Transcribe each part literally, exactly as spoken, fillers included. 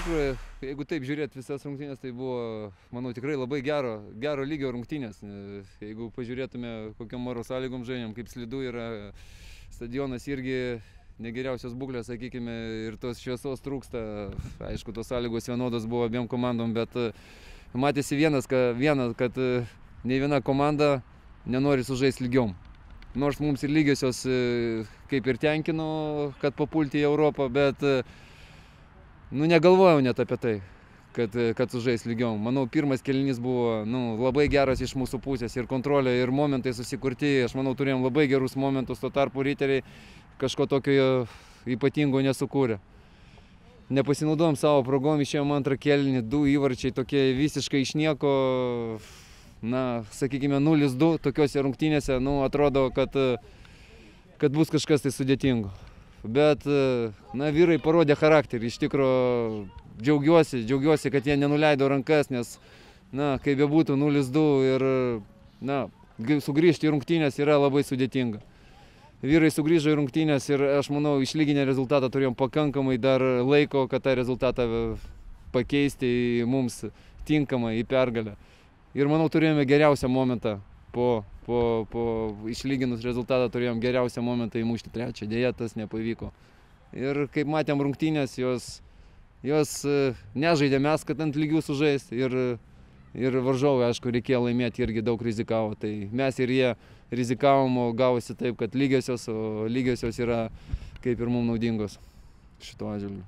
tikrųjų, jeigu taip žiūrėt visas rungtynės, tai buvo, manau, tikrai labai gero, gero lygio rungtynės. Jeigu pažiūrėtume, kokiam oro sąlygom žaidžiam, kaip slidu yra, stadionas irgi negeriausios būklės, sakykime, ir tos šviesos trūksta. Aišku, tos sąlygos vienodos buvo abiem komandom, bet matėsi vienas, kad, vienas, kad nei viena komanda nenori sužaisti lygiom. Nors mums ir lygiosios kaip ir tenkino, kad papulti į Europą, bet nu, negalvojau net apie tai, kad, kad sužais lygiom. Manau, pirmas kėlinys buvo nu, labai geras iš mūsų pusės, ir kontrolė, ir momentai susikurti. Aš manau, turėjom labai gerus momentus, tuo tarpu riteriai kažko tokio ypatingo nesukūrė. Nepasinaudojom savo progom, išėjom antrą kėlinį, du įvarčiai tokie visiškai iš nieko. Na, sakykime, nulis du tokiuose rungtynėse, nu, atrodo, kad, kad bus kažkas tai sudėtingo. Bet, na, vyrai parodė charakterį, iš tikro džiaugiuosi, džiaugiuosi, kad jie nenuleido rankas, nes, na, kaip bebūtų nulis du ir, na, sugrįžti į rungtynės yra labai sudėtinga. Vyrai sugrįžo į rungtynės ir, aš manau, išlyginę rezultatą turėjom pakankamai dar laiko, kad tą rezultatą pakeisti mums tinkamai į pergalę. Ir manau, turėjome geriausią momentą, po, po, po išlyginus rezultatą turėjom geriausią momentą įmušti trečią, dėja tas nepavyko. Ir kaip matėm rungtynės, jos, jos nežaidė mes, kad ant lygių sužaist, ir, ir varžovai, aišku, reikėjo laimėti, irgi daug rizikavo. Tai mes ir jie rizikavom, o gavosi taip, kad lygiosios, o lygiosios yra kaip ir mums naudingos šituo atžvilgiu.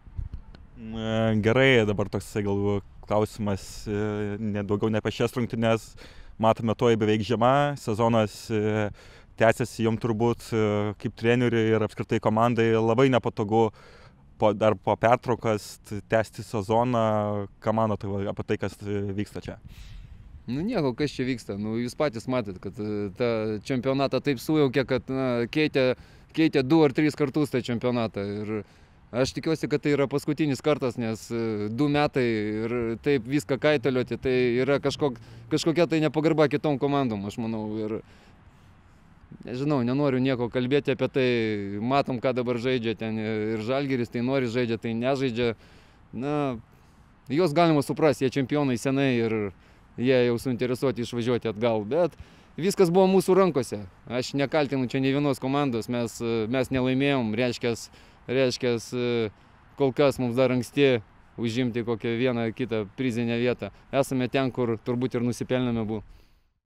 Gerai, dabar toksai galbūt klausimas, ne daugiau ne apie šias rungtynes, matome tuoj beveik žiema, sezonas tęsiasi jums turbūt kaip treneriui ir apskritai komandai labai nepatogu po, dar po pertraukas tęsti sezoną. Ką manote apie tai, kas vyksta čia? Nu nieko, kas čia vyksta. Nu, jūs patys matėt, kad tą čempionatą taip sujaukė, kad na, keitė, keitė du ar tris kartus tą čempionatą. Ir aš tikiuosi, kad tai yra paskutinis kartas, nes du metai ir taip viską kaitalioti, tai yra kažkok, kažkokia tai nepagarba kitom komandom, aš manau. Ir nežinau, nenoriu nieko kalbėti apie tai, matom, ką dabar žaidžia ten ir Žalgiris, tai nori žaidžia, tai nežaidžia. Na, juos galima suprasti, jie čempionai senai ir jie jau suinteresuoti išvažiuoti atgal, bet viskas buvo mūsų rankose. Aš nekaltinu čia nei vienos komandos, mes, mes nelaimėjom, reiškias, reiškias, kol kas mums dar anksti užimti kokią vieną kitą prizinę vietą. Esame ten, kur turbūt ir nusipelnėme buvo.